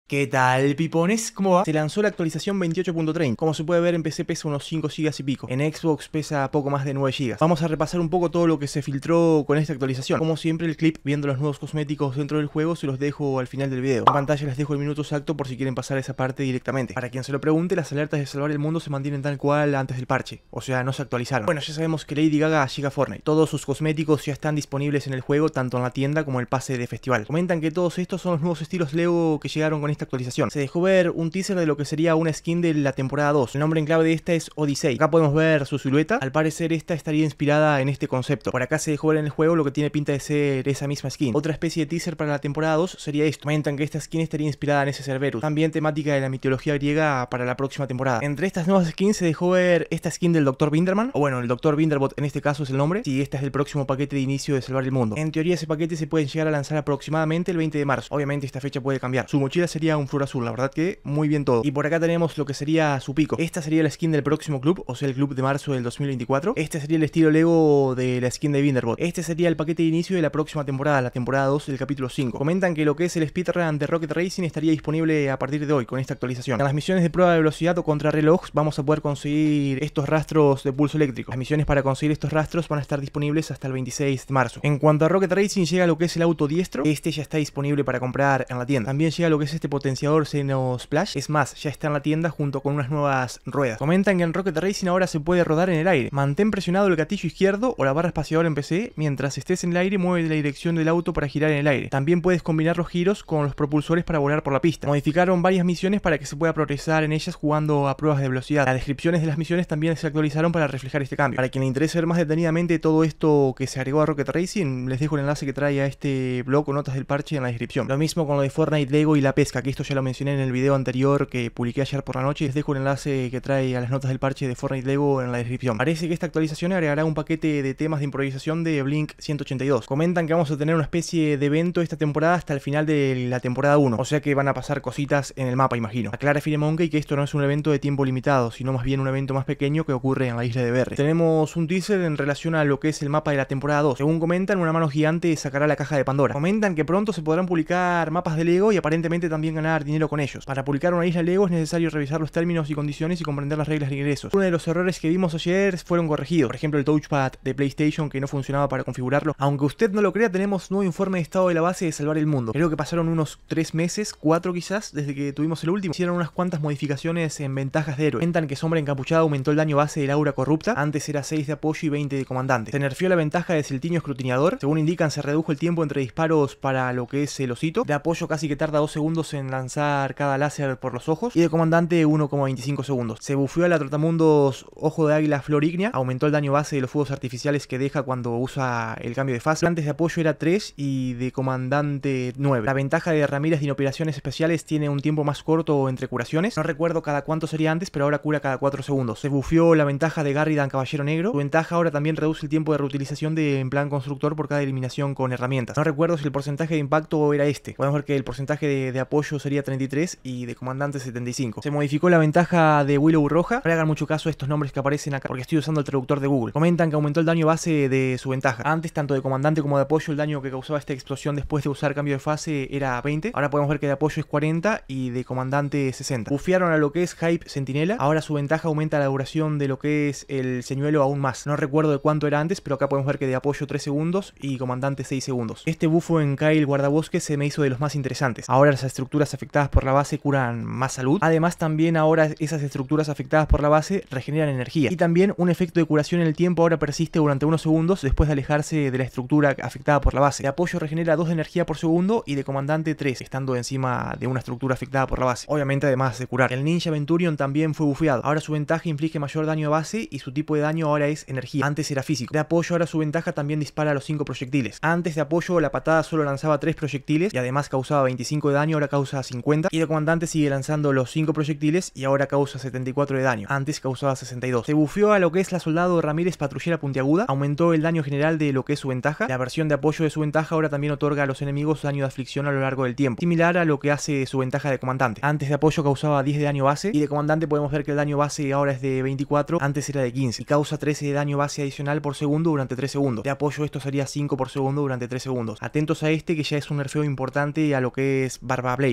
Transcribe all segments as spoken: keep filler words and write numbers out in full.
¿Qué tal, pipones? ¿Cómo va? Se lanzó la actualización veintiocho punto treinta. Como se puede ver, en P C pesa unos cinco gigas y pico. En Xbox pesa poco más de nueve gigas. Vamos a repasar un poco todo lo que se filtró con esta actualización. Como siempre, el clip viendo los nuevos cosméticos dentro del juego se los dejo al final del video. En pantalla les dejo el minuto exacto por si quieren pasar esa parte directamente. Para quien se lo pregunte, las alertas de salvar el mundo se mantienen tal cual antes del parche. O sea, no se actualizaron. Bueno, ya sabemos que Lady Gaga llega a Fortnite. Todos sus cosméticos ya están disponibles en el juego, tanto en la tienda como en el pase de festival. Comentan que todos estos son los nuevos estilos Lego que llegaron con esta actualización. Se dejó ver un teaser de lo que sería una skin de la temporada dos. El nombre en clave de esta es Odyssey. Acá podemos ver su silueta. Al parecer esta estaría inspirada en este concepto. Por acá se dejó ver en el juego lo que tiene pinta de ser esa misma skin. Otra especie de teaser para la temporada dos sería esto. Comentan que esta skin estaría inspirada en ese Cerberus, también temática de la mitología griega para la próxima temporada. Entre estas nuevas skins se dejó ver esta skin del doctor Binderman, o bueno, el doctor Binderbot en este caso es el nombre, si esta es el próximo paquete de inicio de Salvar el Mundo. En teoría ese paquete se puede llegar a lanzar aproximadamente el veinte de marzo. Obviamente esta fecha puede cambiar. Su mochila sería un flor azul, la verdad que muy bien todo. Y por acá tenemos lo que sería su pico. Esta sería la skin del próximo club, o sea el club de marzo del dos mil veinticuatro. Este sería el estilo Lego de la skin de Binderbot. Este sería el paquete de inicio de la próxima temporada, la temporada dos del capítulo cinco. Comentan que lo que es el speedrun de Rocket Racing estaría disponible a partir de hoy con esta actualización. En las misiones de prueba de velocidad o contrarreloj vamos a poder conseguir estos rastros de pulso eléctrico. Las misiones para conseguir estos rastros van a estar disponibles hasta el veintiséis de marzo. En cuanto a Rocket Racing, llega lo que es el auto diestro. Este ya está disponible para comprar en la tienda. También llega lo que es este potenciador Xeno Splash. Es más, ya está en la tienda junto con unas nuevas ruedas. Comentan que en Rocket Racing ahora se puede rodar en el aire. Mantén presionado el gatillo izquierdo o la barra espaciadora en P C. Mientras estés en el aire, mueve la dirección del auto para girar en el aire. También puedes combinar los giros con los propulsores para volar por la pista. Modificaron varias misiones para que se pueda progresar en ellas jugando a pruebas de velocidad. Las descripciones de las misiones también se actualizaron para reflejar este cambio. Para quien le interese ver más detenidamente todo esto que se agregó a Rocket Racing, les dejo el enlace que trae a este blog o notas del parche en la descripción. Lo mismo con lo de Fortnite, Lego y la pesca, que esto ya lo mencioné en el video anterior que publiqué ayer por la noche. Les dejo el enlace que trae a las notas del parche de Fortnite Lego en la descripción. Parece que esta actualización agregará un paquete de temas de improvisación de Blink ciento ochenta y dos. Comentan que vamos a tener una especie de evento esta temporada hasta el final de la temporada uno, o sea que van a pasar cositas en el mapa, imagino. Aclara Firemonkey que esto no es un evento de tiempo limitado, sino más bien un evento más pequeño que ocurre en la isla de Berry. Tenemos un teaser en relación a lo que es el mapa de la temporada dos. Según comentan, una mano gigante sacará la caja de Pandora. Comentan que pronto se podrán publicar mapas de Lego y aparentemente también ganar dinero con ellos. Para publicar una isla Lego es necesario revisar los términos y condiciones y comprender las reglas de ingresos. Uno de los errores que vimos ayer fueron corregidos. Por ejemplo, el touchpad de PlayStation que no funcionaba para configurarlo. Aunque usted no lo crea, tenemos nuevo informe de estado de la base de Salvar el Mundo. Creo que pasaron unos tres meses, cuatro quizás, desde que tuvimos el último. Hicieron unas cuantas modificaciones en ventajas de héroe. Comentan que Sombra Encapuchada aumentó el daño base del aura corrupta. Antes era seis de apoyo y veinte de comandante. Se nerfeó la ventaja de Celtiño Escrutinador. Según indican, se redujo el tiempo entre disparos para lo que es el osito. De apoyo casi que tarda dos segundos en lanzar cada láser por los ojos. Y de comandante uno coma veinticinco segundos. Se bufeó a la Trotamundos Ojo de Águila Flor Ígnea. Aumentó el daño base de los fuegos artificiales que deja cuando usa el cambio de fase. Antes de apoyo era tres y de comandante nueve. La ventaja de Ramírez de inoperaciones especiales tiene un tiempo más corto entre curaciones. No recuerdo cada cuánto sería antes, pero ahora cura cada cuatro segundos. Se bufeó la ventaja de Garridan Caballero Negro. Su ventaja ahora también reduce el tiempo de reutilización de en plan constructor por cada eliminación con herramientas. No recuerdo si el porcentaje de impacto era este. Podemos ver que el porcentaje de, de apoyo sería treinta y tres y de comandante setenta y cinco. Se modificó la ventaja de Willow Roja. No hagan mucho caso a estos nombres que aparecen acá porque estoy usando el traductor de Google. Comentan que aumentó el daño base de su ventaja. Antes, tanto de comandante como de apoyo, el daño que causaba esta explosión después de usar cambio de fase era veinte. Ahora podemos ver que de apoyo es cuarenta y de comandante sesenta. Bufearon a lo que es Hype Sentinela. Ahora su ventaja aumenta la duración de lo que es el señuelo aún más. No recuerdo de cuánto era antes, pero acá podemos ver que de apoyo tres segundos y comandante seis segundos. Este bufo en Kyle Guardabosques se me hizo de los más interesantes. Ahora las estructuras afectadas por la base curan más salud. Además también ahora esas estructuras afectadas por la base regeneran energía. Y también un efecto de curación en el tiempo ahora persiste durante unos segundos después de alejarse de la estructura afectada por la base. De apoyo regenera dos de energía por segundo y de comandante tres, estando encima de una estructura afectada por la base. Obviamente además de curar. El Ninja Venturion también fue bufeado. Ahora su ventaja inflige mayor daño a base y su tipo de daño ahora es energía. Antes era físico. De apoyo ahora su ventaja también dispara los cinco proyectiles. Antes de apoyo la patada solo lanzaba tres proyectiles y además causaba veinticinco de daño, ahora causa cincuenta. Y de comandante sigue lanzando los cinco proyectiles y ahora causa setenta y cuatro de daño. Antes causaba sesenta y dos. Se bufeó a lo que es la Soldado Ramírez Patrullera Puntiaguda. Aumentó el daño general de lo que es su ventaja. La versión de apoyo de su ventaja ahora también otorga a los enemigos daño de aflicción a lo largo del tiempo, similar a lo que hace su ventaja de comandante. Antes de apoyo causaba diez de daño base y de comandante podemos ver que el daño base ahora es de veinticuatro, antes era de quince y causa trece de daño base adicional por segundo durante tres segundos. De apoyo esto sería cinco por segundo durante tres segundos. Atentos a este que ya es un nerfeo importante a lo que es Barba Blake.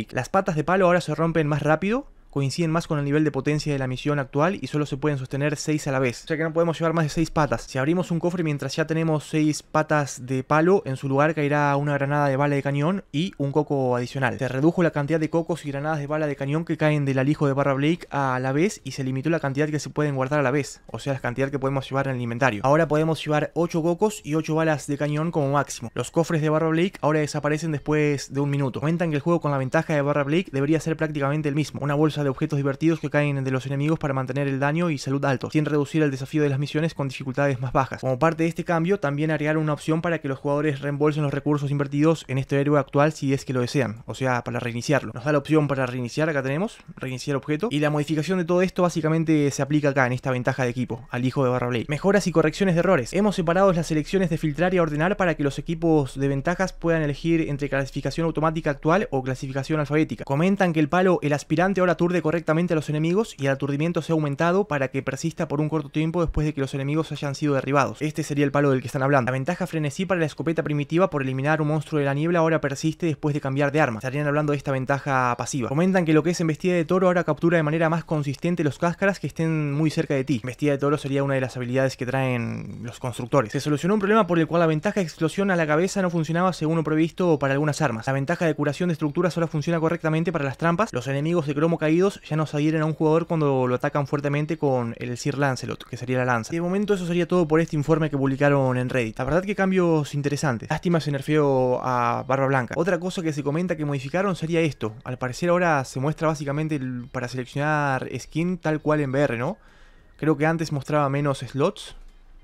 Blake. Las patas de palo ahora se rompen más rápido, coinciden más con el nivel de potencia de la misión actual y solo se pueden sostener seis a la vez. O sea que no podemos llevar más de seis patas. Si abrimos un cofre mientras ya tenemos seis patas de palo, en su lugar caerá una granada de bala de cañón y un coco adicional. Se redujo la cantidad de cocos y granadas de bala de cañón que caen del alijo de barra Blake a la vez y se limitó la cantidad que se pueden guardar a la vez, o sea la cantidad que podemos llevar en el inventario. Ahora podemos llevar ocho cocos y ocho balas de cañón como máximo. Los cofres de barra Blake ahora desaparecen después de un minuto. Comentan que el juego con la ventaja de barra Blake debería ser prácticamente el mismo. Una bolsa de objetos divertidos que caen de los enemigos para mantener el daño y salud alto, sin reducir el desafío de las misiones con dificultades más bajas. Como parte de este cambio, también agregaron una opción para que los jugadores reembolsen los recursos invertidos en este héroe actual si es que lo desean, o sea, para reiniciarlo. Nos da la opción para reiniciar, acá tenemos, reiniciar objeto, y la modificación de todo esto básicamente se aplica acá en esta ventaja de equipo, al hijo de barra Blake. Mejoras y correcciones de errores. Hemos separado las selecciones de filtrar y ordenar para que los equipos de ventajas puedan elegir entre clasificación automática actual o clasificación alfabética. Comentan que el palo, el aspirante, ahora aturde correctamente a los enemigos y el aturdimiento se ha aumentado para que persista por un corto tiempo después de que los enemigos hayan sido derribados. Este sería el palo del que están hablando. La ventaja frenesí para la escopeta primitiva por eliminar un monstruo de la niebla ahora persiste después de cambiar de arma. Estarían hablando de esta ventaja pasiva. Comentan que lo que es embestida de toro ahora captura de manera más consistente los cáscaras que estén muy cerca de ti. Embestida de toro sería una de las habilidades que traen los constructores. Se solucionó un problema por el cual la ventaja de explosión a la cabeza no funcionaba según lo previsto para algunas armas. La ventaja de curación de estructuras ahora funciona correctamente para las trampas. Los enemigos de cromo caídos ya no se adhieren a un jugador cuando lo atacan fuertemente con el Sir Lancelot, que sería la lanza. Y de momento eso sería todo por este informe que publicaron en Reddit. La verdad que cambios interesantes. Lástima se nerfeó a Barba Blanca. Otra cosa que se comenta que modificaron sería esto. Al parecer ahora se muestra básicamente el, para seleccionar skin tal cual en V R, ¿no? Creo que antes mostraba menos slots.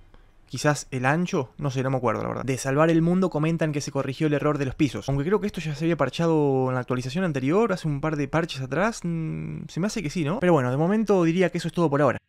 Quizás el ancho, no sé, no me acuerdo la verdad. De salvar el mundo comentan que se corrigió el error de los pisos. Aunque creo que esto ya se había parchado en la actualización anterior, hace un par de parches atrás. Mmm, se me hace que sí, ¿no? Pero bueno, de momento diría que eso es todo por ahora.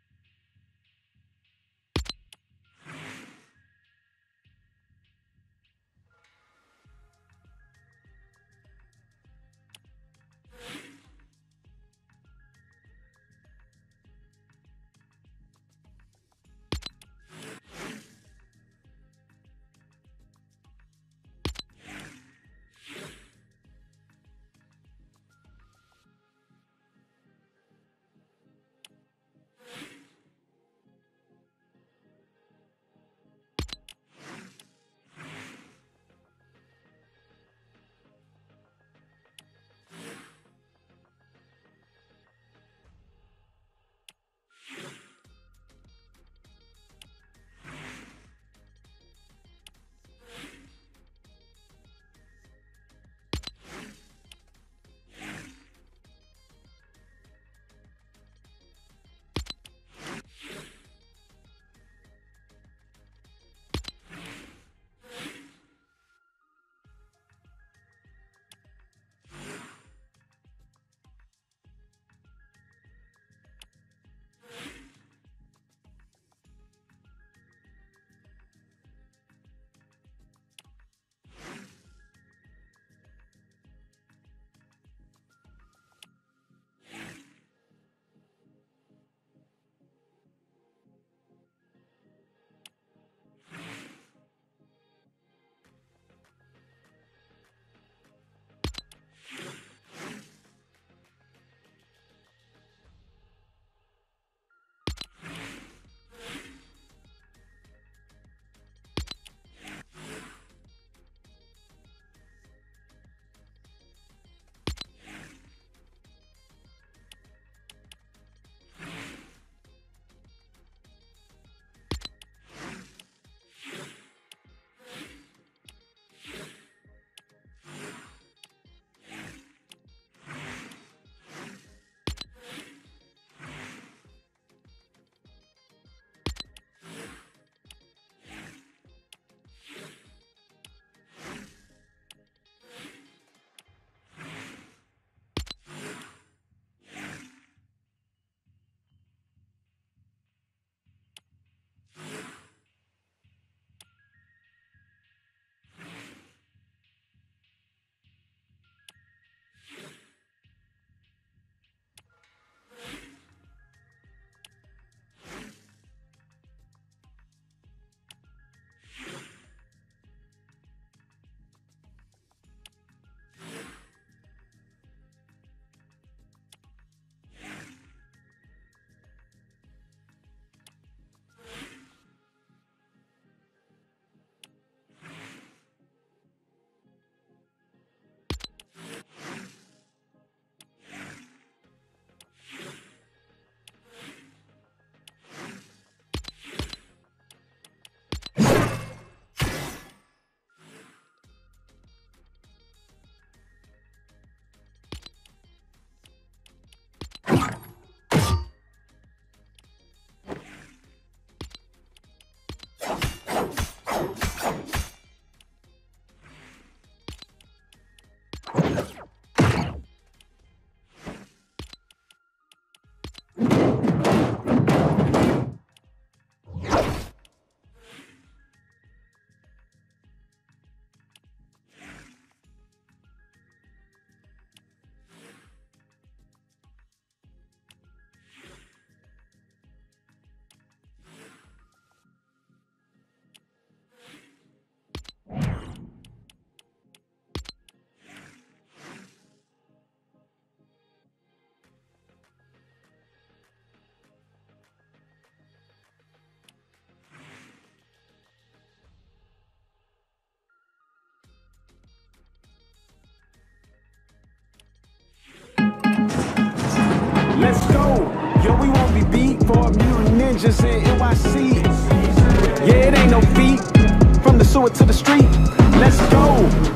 Let's go. Yo, we won't be beat for mutant ninjas in N Y C. Yeah, it ain't no feat. From the sewer to the street. Let's go.